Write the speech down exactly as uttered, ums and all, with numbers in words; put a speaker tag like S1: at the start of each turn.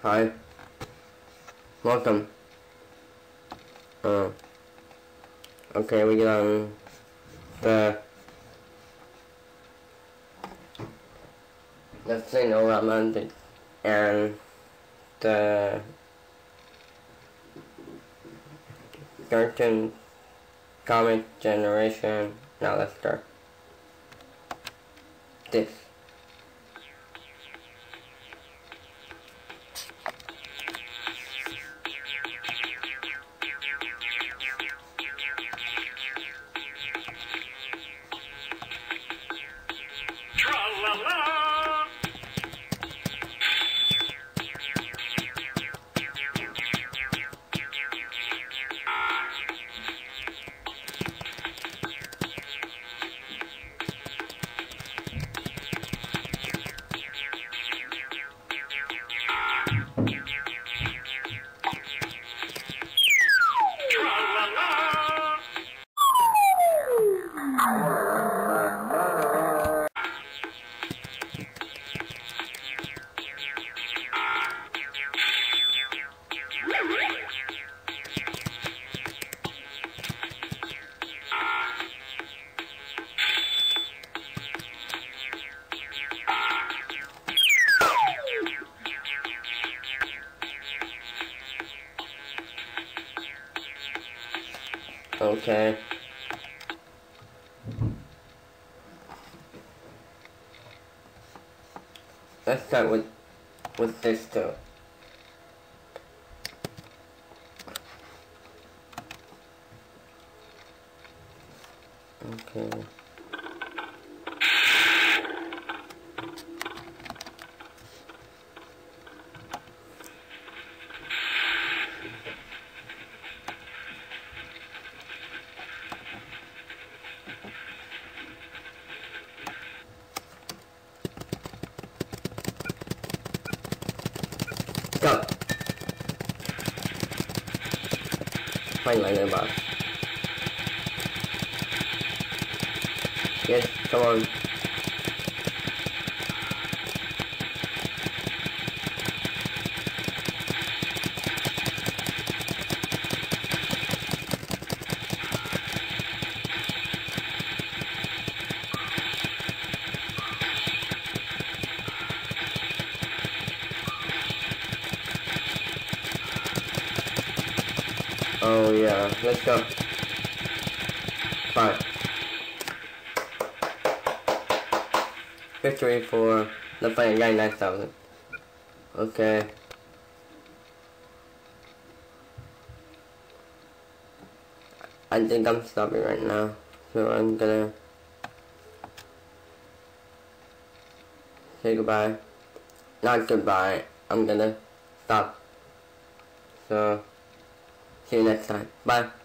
S1: Hi. Welcome. Uh, okay, we get on the the thing around it and the cartoon comic generation. Now let's start this. Okay. Let's start with with this too. Okay. Go. Find my box. Yes, come on. Oh yeah, let's go. Fine. Victory for the Fighting Guy nine thousand. Okay. I think I'm stopping right now. So I'm gonna say goodbye. Not goodbye. I'm gonna stop. So see you next time. Bye.